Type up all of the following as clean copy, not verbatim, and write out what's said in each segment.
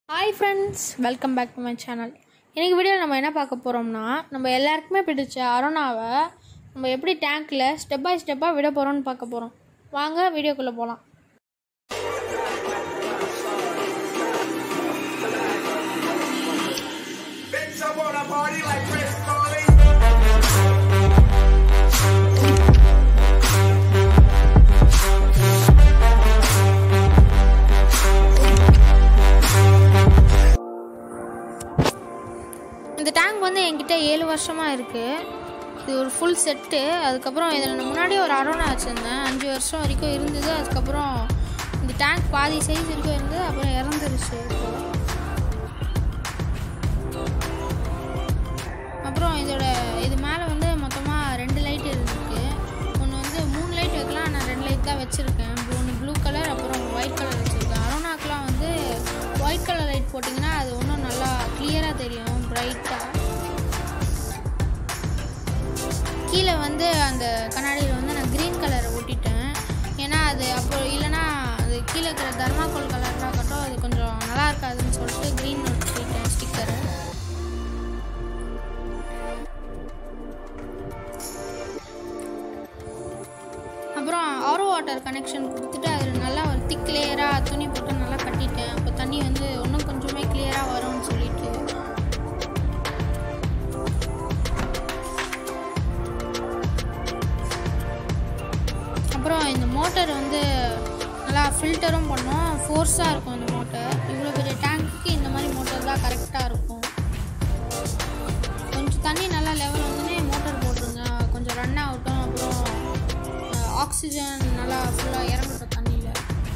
Hi friends, welcome back to my channel. இன்னைக்கு வீடியோல நம்ம என்ன பார்க்க போறோம்னா நம்ம எல்லாருக்குமே பிடிச்ச அரோனாவை நம்ம எப்படி டேங்க்ல ஸ்டெப் பை ஸ்டெப்பா விட போறோம்னு பார்க்க போறோம். வாங்க வீடியோக்குள்ள போலாம். இந்த டேங்க் வந்து என்கிட்ட 7 வருஷமா இருக்கு. இது ஒரு ஃபுல் செட்டு. அதுக்கப்புறம் இதில் நான் முன்னாடி ஒரு அரோனா வச்சுருந்தேன். 5 வருஷம் வரைக்கும் இருந்தது. அதுக்கப்புறம் இந்த டேங்க் பாதி சைஸ் வரைக்கும் இருந்தது. அப்புறம் இறந்துருச்சு. அப்புறம் இது மேலே வந்து மொத்தமாக 2 லைட் இருக்கு. ஒன்று வந்து 3 லைட் வைக்கலாம். நான் 2 லைட் தான் வச்சுருக்கேன். ஒன்று ப்ளூ கலர், அப்புறம் ஒயிட் கலர் வச்சுருக்கேன். அரோனாக்கெலாம் வந்து ஒயிட் கலர் லைட் போட்டிங்கன்னா அது இன்னும் நல்லா கிளியராக தெரியும், பிரைட்டாக. கீழே வந்து அந்த கண்ணாடியில் வந்து நான் க்ரீன் கலரை ஒட்டிட்டேன். ஏன்னா அது அப்போ இல்லைன்னா அது கீழே இருக்கிற தர்மாக்கோல் கலராக இருக்கட்டும், அது கொஞ்சம் நல்லா இருக்காதுன்னு சொல்லிட்டு க்ரீன் ஒட்டிட்டேன் ஸ்டிக்கரை. அப்புறம் ஆரோ வாட்டர் கனெக்ஷன் கொடுத்துட்டு அதில் நல்லா ஒரு திக் லேயராக துணி போட்டு நல்லா கட்டிட்டேன். அப்போ தண்ணி வந்து இன்னும் கொஞ்சமே கிளியராக வரும்னு சொல்லிட்டு. அப்புறம் இந்த மோட்டர் வந்து நல்லா ஃபில்டரும் பண்ணோம். ஃபோர்ஸாக இருக்கும் அந்த மோட்டர். இவ்வளோ பெரிய டேங்க்குக்கு இந்த மாதிரி மோட்டர் தான் கரெக்டாக இருக்கும். கொஞ்சம் தண்ணி நல்லா லெவல் வந்துன்னே மோட்டர் போட்டுருங்க, கொஞ்சம் ரன் ஆகட்டும். அப்புறம் ஆக்சிஜன் நல்லா ஃபுல்லாக இறங்கட்டும் தண்ணியில்.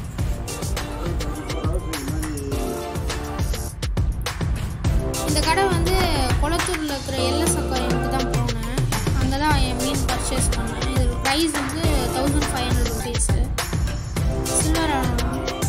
இந்த கடை வந்து குளத்தூரில் இருக்கிற எல்எஸ் அக்வாரியமுக்கு தான் போனேன். அங்கே தான் என் மீன் பர்ச்சேஸ் பண்ணேன். இது ப்ரைஸ் வந்து 1500 rupees. Silver arowana.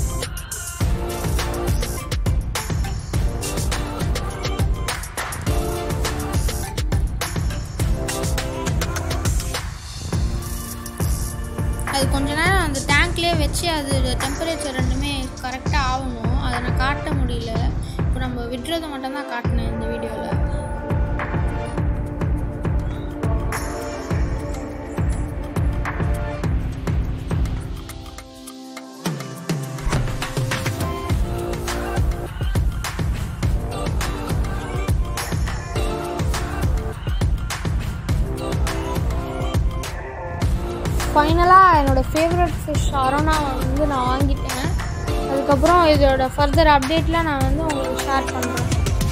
அது கொஞ்ச நேரம் அந்த டேங்க்லேயே வச்சு அது டெம்பரேச்சர் ரெண்டுமே கரெக்டாக ஆகணும். அதை நான் காட்ட முடியல. இப்போ நம்ம விடுறதை மட்டும்தான் காட்டினேன் இந்த வீடியோவில். ஃபைனலாக என்னோடய ஃபேவரட் ஃபிஷ் அரோனா வந்து நான் வாங்கிட்டேன். அதுக்கப்புறம் இதோட ஃபர்தர் அப்டேட்டில் நான் வந்து உங்களுக்கு ஷேர் பண்ணுறேன்.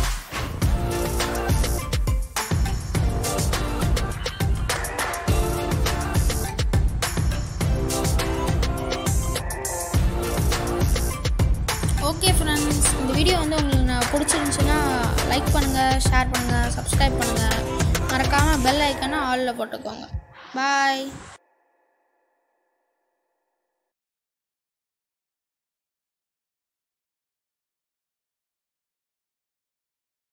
ஓகே ஃப்ரெண்ட்ஸ், இந்த வீடியோ வந்து உங்களுக்கு நான் பிடிச்சிருந்துச்சுன்னா லைக் பண்ணுங்கள், ஷேர் பண்ணுங்கள், சப்ஸ்கிரைப் பண்ணுங்கள். மறக்காமல் பெல் ஐக்கானை ஆலில் போட்டுக்கோங்க. பாய்.